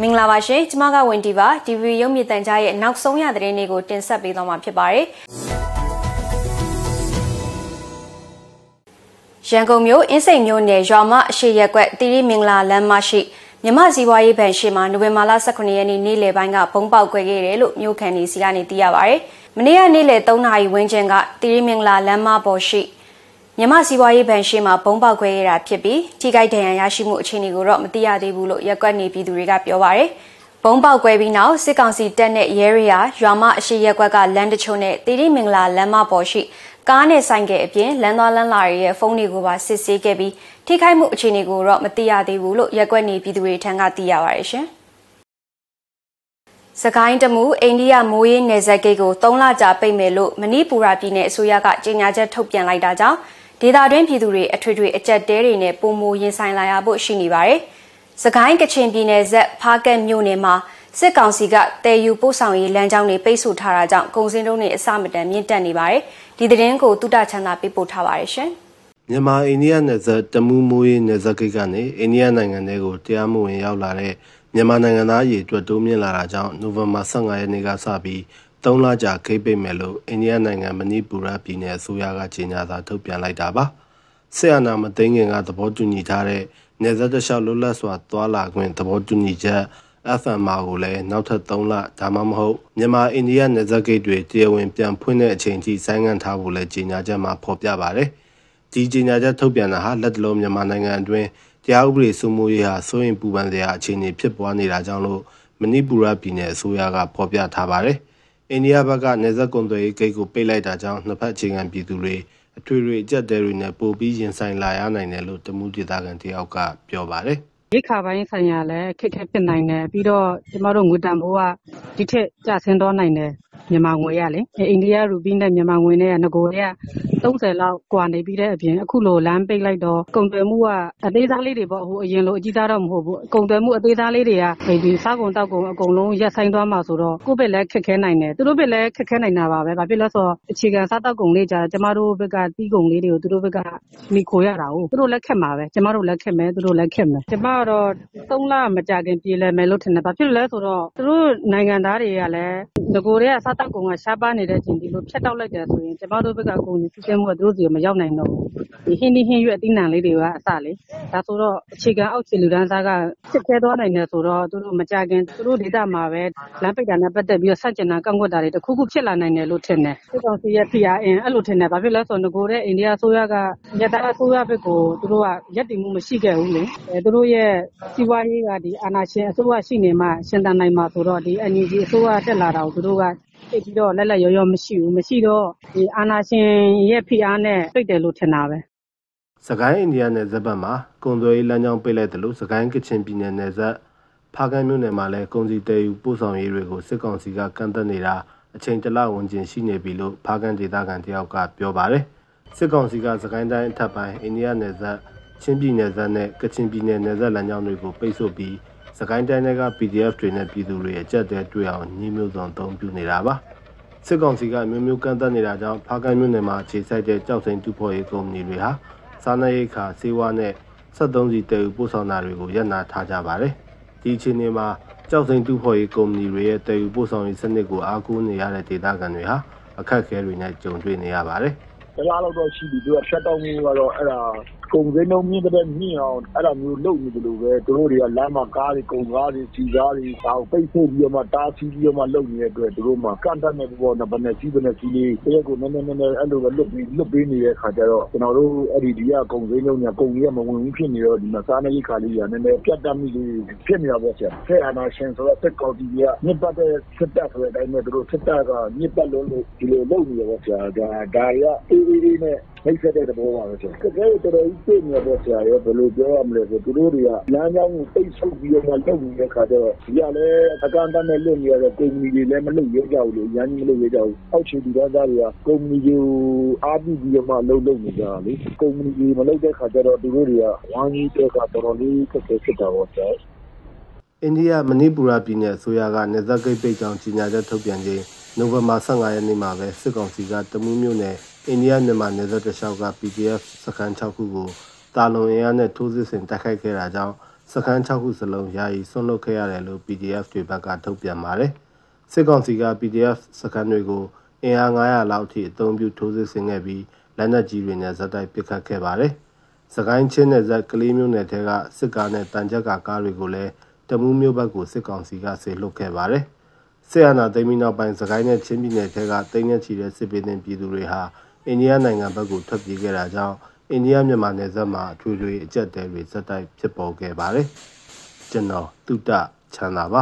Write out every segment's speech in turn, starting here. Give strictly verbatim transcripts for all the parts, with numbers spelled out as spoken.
မင်္ဂလာပါရှင်ကျမကဝင်တီပါဒီဗီရုံမြင့်တန်ကြားရဲ့နောက်ဆုံးရသတင်းတွေကိုတင်ဆက်ပေးသွားမှာဖြစ်ပါတယ်ရန်ကုန်မြို့အင်းစိန်မြို့နယ်ရွာမအရှိရက်ကွက်တီရီမင်္ဂလာလမ်းမရှိမြမစီးပွားရေးဘဏ်ရှိမှာနိုဝင်ဘာလ၁၉ရက်နေ့နေ့လယ်ပိုင်းကဘုံပေါက်ကွဲခဲ့တယ်လို့မြို့ခံတွေစီကနေသိရပါတယ်မနေ့ကနေ့လယ်၃နာရီဝန်းကျင်ကတီရီမင်္ဂလာလမ်းမပေါ်ရှိမြမစီးပွားရေးဘဏ်ရှိမှာဘုံပေါက်ခွဲရတာဖြစ်ပြီးထိခိုက်ဒဏ်ရာရရှိမှုအခြေအနေကိုတော့မသိရသေးဘူးလို့ရက်ကွက်နေပြည်သူတွေကပြောပါရယ်ဘုံပေါက်ခွဲပြီးနောက်စစ်ကောင်စီတပ်နဲ့ရဲရီယာရွာမအရှိရက်ကွက်ကလမ်းတချို့နဲ့တီရီမင်္ဂလာလမ်းမပေါ်ရှိကားနဲ့ဆိုင်ကယ်အပြင်လမ်းသွားလမ်းလာတွေရဲ့ဖုန်းတွေကိုပါစစ်ဆေးခဲ့ပြီးထိခိုက်မှုအခြေအနေကိုတော့မသိရသေးဘူးလို့ရက်ကွက်နေပြည်သူတွေထံကသိရပါရယ်ရှင်စကိုင်းတမူအိန္ဒိယမိုးရေးနယ်စပ်ဂိတ်ကို၃လကြာပိတ်မယ်လို့မဏိပူရပြည်နယ်အစိုးရကကြေညာချက်ထုတ်ပြန်လိုက်တာကြောင့်ဒေသတွင်းပြည်သူတွေအထွေထွေအကြက်တဲတွေနဲ့ပုံမူရင်ဆိုင်လာရဖို့ရှိနေပါတယ်။စကိုင်းကချင်ပြည်နယ်ဇက်ဖားကတ်မြို့နယ်မှာစစ်ကောင်စီကတဲယူပို့ဆောင်ရေးလမ်းကြောင်းတွေပိတ်ဆို့ထားတာကြောင့်ကုန်စည်နှုန်းတွေအဆမတန်မြင့်တက်နေပါတယ်။ဒီသတင်းကိုတုဒ္ဒချမ်းသာပေးပို့ထားပါတယ်ရှင်။မြန်မာအိန္ဒိယနယ်စပ်တမူမိုးရေးနယ်စပ်ဂိတ်ကနေအိန္ဒိယနိုင်ငံတွေကိုတရားမဝင်ရောက်လာတဲ့မြန်မာနိုင်ငံသားအရေးအတွက်တိုးမြင့်လာတာကြောင့်နိုဝင်ဘာ၁၅ရက်နေ့ကစပြီးသုံးလကြာဂိတ်ပိတ်မယ်လို့အိန္ဒိယနိုင်ငံမဏိပူရပြည်နယ်အစိုးရကကြေညာစာထုတ်ပြန်လိုက်တာပါစစ်အာဏာမသိမ်းခင်ကသဘောတူညီထားတဲ့နယ်စပ်တလျှောက်လွတ်လပ်စွာသွားလာခွင့်သဘောတူညီချက် F M R ကိုလည်းနောက်ထပ်သုံးလဒါမှမဟုတ်မြန်မာအိန္ဒိယနယ်စပ်ဂိတ်တွေတရားဝင်ပြန်ဖွင့်တဲ့အချိန်ထိဆိုင်းငံ့ထားဖို့လည်းကြေညာချက်မှာဖော်ပြပါတယ်ဒီကြေညာချက်ထုတ်ပြန်တာဟာလက်တလုံးမြန်မာနိုင်ငံအတွင်းတရားဥပဒေစိုးမိုးရေးဟာစိုးရင်ပူပန်စရာအခြေအနေဖြစ်ပွားနေတာကြောင့်လို့မဏိပူရပြည်နယ်အစိုးရကဖော်ပြထားပါတယ်အိန္ဒိယဘက်ကနေဆက်ကွန်သွေးဂိတ်ကိုပိတ်လိုက်တာကြောင့်နှစ်ဖက်အခြေခံပြည်သူတွေအထွေထွေအကြက်တဲတွေနဲ့ပို့ပြီးရင်ဆိုင်လာရနိုင်တယ်လို့တမှုဒေသခံတယောက်ကပြောပါတယ်။ရိတ်ခါပိုင်းဆိုင်ရာလည်းခက်ခဲဖြစ်နိုင်တယ်ပြီးတော့ကျမတို့ငွေတန်ဖိုးကဒီထက်ကျဆင်းသွားနိုင်တယ်မြန်မာငွေရလေအိန္ဒိယရူပီနဲ့မြန်မာငွေနဲ့ငကိုတွေကသုံးဆယ်လောက်ကွာနေပြီးတဲ့အပြင်အခုလိုလမ်းပိတ်လိုက်တော့ကုန်သွယ်မှုကအသေးစားလေးတွေပေါ့ဟိုအရင်လိုအကြီးစားတော့မဟုတ်ဘူးကုန်သွယ်မှုအသေးစားလေးတွေကဒီစားကုန်တောက်ကုန်အကုန်လုံးရပ်ဆိုင်သွားမှာဆိုတော့ကိုယ့်ဘက်လည်းခက်ခဲနိုင်တယ်သူတို့ဘက်လည်းခက်ခဲနိုင်တာပါပဲဘာဖြစ်လဲဆိုတော့အခြေခံစားတောက်ကုန်လေးကြာကျမတို့ဘက်ကတီးကုန်လေးတွေကိုသူတို့ဘက်ကမိခိုရတာဟုတ်သူတို့လည်းခက်မှာပဲကျမတို့လည်းခက်မယ်သူတို့လည်းခက်မယ်ကျမကတော့သုံးလမကြခင်ပြေးလဲမယ်လို့ထင်တယ်ဘာဖြစ်လဲဆိုတော့သူတို့နိုင်ငံသားတွေကလည်းငကိုတွေကစားတောက်ကုန်ကရှားပါနေတဲ့အချိန်ဒီလိုဖြတ်တောက်လိုက်တယ်ဆိုရင်ကျမတို့ဘက်ကကုန်စီစဉ်မှုကသူတို့စီမရောက်နိုင်တော့ဘူးဒီဟင်းဒီဟင်းရွက်အသီးနှံလေးတွေကအစလေဒါဆိုတော့အခြေခံအောက်ခြေလူတန်းစားကစစ်ခဲသွားနိုင်တယ်ဆိုတော့သူတို့မကြခင်သူတို့ဒေသမှာပဲလမ်းပိတ်တာနဲ့ပတ်သက်ပြီးတော့ဆက်ကျင်တာကန့်ကွက်တာတွေတခုခုဖြစ်လာနိုင်တယ်လို့ထင်တယ်စစ်ကောင်စီရဲ့ P R N အဲ့လိုထင်တယ်ဘာဖြစ်လဲဆိုတော့ငကိုတဲ့အိန္ဒိယအစိုးရကမြတ်သားအစိုးရဘက်ကိုသူတို့ကရက်တည်မှုမရှိခဲ့ဘူးလေအဲသူတို့ရဲ့စီးပွားရေးကဒီအာဏာရှင်အစိုးရရှိနေမှရှင်သန်နိုင်မှာဆိုတော့ဒီ N U G အစိုးရတက်လာတာကိုသူတို့ကသိပြီးတော့လက်လက်ရောရောမရှိဘူးမရှိတော့ဒီအာဏာရှင်ရဲ့ဖိအားနဲ့ပြိတ်တယ်လို့ထင်တာပဲစကိုင်းအိန္ဒိယနယ်စပ်ဘက်မှာကုန်သွယ်ရေးလမ်းကြောင်းပိတ်လိုက်တယ်လို့စကိုင်းကချင်ပြည်နယ်နယ်စပ်ဖားကန်းမြို့နယ်မှာလည်းကုန်စည်တည်ယူပို့ဆောင်ရေးတွေကိုစစ်ကောင်စီကကန့်သက်နေတာအချိန်တလဝန်ကျင်ရှိနေပြီလို့ဖားကန်းဒေသခံတယောက်ကပြောပါတယ်စစ်ကောင်စီကစကိုင်းတိုင်းအထက်ပိုင်းအိန္ဒိယနယ်စပ်ချင်းပြည်နယ်စပ်နဲ့ကချင်ပြည်နယ်နယ်စပ်လမ်းကြောင်းတွေကိုပိတ်ဆို့ပြီးစကိုင်းတိုင်းက P D F တွေနဲ့ပြည်သူတွေအကြက်တဲတွေ့အောင်ညီမျိုးစုံအသုံးပြုနေတာပါစစ်ကောင်စီကမျိုးမျိုးကန့်သက်နေတာကြောင့်ဖားကန်းမြို့နယ်မှာခြေစိုက်တဲ့ကြောက်စိန်တူဖော်ရေးကုမ္ပဏီတွေဟာစားနပ်ရိက္ခာဆေးဝါးနဲ့စက်သုံးစီတည်ယူပို့ဆောင်တာတွေကိုရပ်နာထားကြပါတယ်ဒီအချိန်မှာကြောက်စိန်တူဖော်ရေးကုမ္ပဏီတွေရဲ့တည်ယူပို့ဆောင်ရေးစနစ်ကိုအားကိုးနေရတဲ့ဒေသခံတွေဟာအခက်အခဲတွေနဲ့ကြုံတွေ့နေရပါတယ်တလားတော့တော့ရှိပြီသူကဖြတ်တောက်မှုကတော့အဲ့ဒါကုန်စည်နှုန်းမြင့်တဲ့မြင့်အောင်အဲ့ဒါမျိုးလုပ်နေတယ်လို့ပဲသူတို့တွေကလမ်းမှာကားတွေကုန်ကားတွေစီကားတွေဒါကိုပိတ်ဆို့ပြီးတော့မှတားဆီးပြီးတော့မှလုပ်နေတဲ့အတွက်သူတို့မှကန့်တတ်နေပေါ်တော့ဘယ်နဲ့စီးဘယ်နဲ့စီးလေးတရက်ကိုနည်းနည်းနည်းနည်းအဲ့လိုပဲလွတ်ပြီးလွတ်ပေးနေတဲ့ခါကျတော့ကျွန်တော်တို့အဲ့ဒီဒီကကုန်စည်နှုန်းညာကုန်ကြီးကမဝင်ဘူးဖြစ်နေတော့ဒီမှာစားနေရိတ်ခါလေးကနည်းနည်းပြတ်တတ်မိလေးဖြစ်နေတာပေါ့ဆရာဖဲအာနာရှင်ဆိုတော့တက်ကော်တီကမြစ်ပတ်တဲ့စစ်တပ်ဆိုတဲ့အတိုင်းပဲသူတို့စစ်တပ်ကမြစ်ပတ်လို့ဒီလိုလုပ်နေရပေါ့ဆရာဒါဒါရအေးအေးလေးနဲ့မိတ်ဆက်တဲ့ဘောပါပဲဆရာတကယ်တော်တော်ကြီးသိနေတော့ဆရာရောဘယ်လိုပြောရမလဲဆိုသူတို့တွေကလမ်းကြောင်းကိုပိတ်ဆို့ပြီးတော့လုပ်နေတဲ့ခါကျတော့ဒီကလည်းအကန့်အသတ်နဲ့လုပ်နေရတဲ့ကုမ္ပဏီတွေလည်းမလုပ်ရကြဘူးလေရန်ကြီးမလုပ်ရကြဘူးအောက်ခြေဒီသားသားတွေကကုမ္ပဏီကိုအားပြုပြီးတော့မှလုပ်လုပ်နေကြတာလေကုမ္ပဏီတွေမလုပ်တဲ့ခါကျတော့သူတို့တွေကဝမ်းကြီးတဲ့ကတော်တော်လေးခက်ခဲဖြစ်တာပေါ့ဆရာအိန္ဒိယမဏိပူရပြည်နယ်အစိုးရကနယ်စပ်ဂိတ်ပိတ်ကြောင်းကြေညာချက်ထုတ်ပြန်ခြင်းနိုဝင်ဘာ၁၅ရက်နေ့မှာပဲစစ်ကောင်စီကတမူးမြို့နယ်အိန္ဒိယမြန်မာနယ်စပ်တလျှောက်က P D F စခန်း၆ခုကိုတာလွန်အင်အားနဲ့ထိုးစစ်ဆင်တိုက်ခိုက်ခဲ့တာကြောင့်စခန်း၆ခုစလုံးယာယီဆွန့်လွတ်ခဲ့ရတယ်လို့ P D F တွေဘက်ကထုတ်ပြန်ပါတယ်။စစ်ကောင်စီက P D F စခန်းတွေကိုအင်အား၅ရာလောက်ထိအသုံးပြုထိုးစစ်ဆင်ခဲ့ပြီးလက်နက်ကြီးတွေနဲ့ဇက်တိုက်ပစ်ခတ်ခဲ့ပါတယ်။စကိုင်းချင်းနယ်ဇက်ကလေးမျိုးနယ်ထဲကစစ်ကားနဲ့တန်ကြပ်ကာကားတွေကိုလည်းတမူးမျိုးဘက်ကိုစစ်ကောင်စီကဆေလွတ်ခဲ့ပါတယ်။စစ်အာဏာသိမ်းပြီးနောက်ပိုင်းစကိုင်းနဲ့ချင်းပြည်နယ်ထဲကတိမ်နဲ့ချီတဲ့စစ်ပေးတဲ့ပြည်သူတွေဟာအိန္ဒိယနိုင်ငံဘက်ကိုထွက်ပြေးခဲ့တာကြောင့်အိန္ဒိယမြန်မာနယ်စပ်မှာအထွေထွေအကျပ်တဲတွေဇက်တိုက်ဖြစ်ပေါ်ခဲ့ပါတယ်။ကျွန်တော်တုတ္တချမ်းသာပါ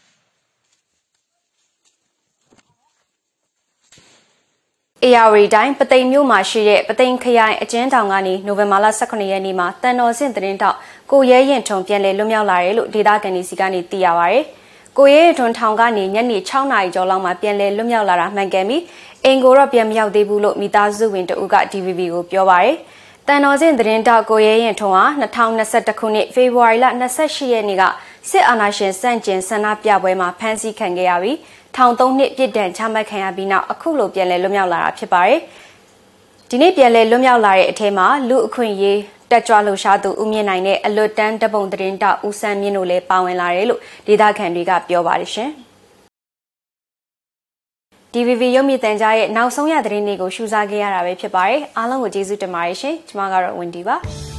အေယာရီတိုင်းပသိမ်မြို့မှာရှိတဲ့ပသိမ်ခရိုင်အကျဉ်းထောင်ကနေနိုဝင်ဘာလ၁၉ရက်နေ့မှာတန်တော်စင်သတင်းတောက်ကိုရဲရင်ထုံပြန်လည်လွတ်မြောက်လာတယ်လို့ဒေသခံတွေစီကနေသိရပါဗျ။ကိုရဲရင်ထုံထောင်ကနေညနေ၆နာရီကျော်လောက်မှာပြန်လည်လွတ်မြောက်လာတာမှန်ကန်ပြီးအင်ကိုတော့ပြန်မရောက်သေးဘူးလို့မိသားစုဝင်တဦးက D V B ကိုပြောပါဗျ။တန်တော်စင်သတင်းတောက်ကိုရဲရင်ထုံဟာ၂၀၂၁ခုနှစ်ဖေဖော်ဝါရီလ၂၈ရက်နေ့ကစစ်အာဏာရှင်စန့်ကျင်ဆန္ဒပြပွဲမှာဖမ်းဆီးခံခဲ့ရပြီးထောင်သုံးနှစ်ပြစ်ဒဏ်ချမှတ်ခံရပြီးနောက်အခုလိုပြန်လည်လွတ်မြောက်လာတာဖြစ်ပါတယ်။ဒီနေ့ပြန်လည်လွတ်မြောက်လာတဲ့အထက်မှာလူအခွင့်အရေးတက်ကြွလှုပ်ရှားသူဦးမြင့်နိုင်နဲ့အလွတ်တန်းတပုံသတင်းတောက်ဦးစန်းမြင့်တို့လည်းပါဝင်လာတယ်လို့ဒေသခံတွေကပြောပါတယ်ရှင်။ D V B ရုပ်မြင်သံကြားရဲ့နောက်ဆုံးရသတင်းတွေကိုရှုစားခဲ့ရတာပဲဖြစ်ပါတယ်။အားလုံးကိုကျေးဇူးတင်ပါတယ်ရှင်။ကျွန်မကတော့ဝင်ဒီပါ။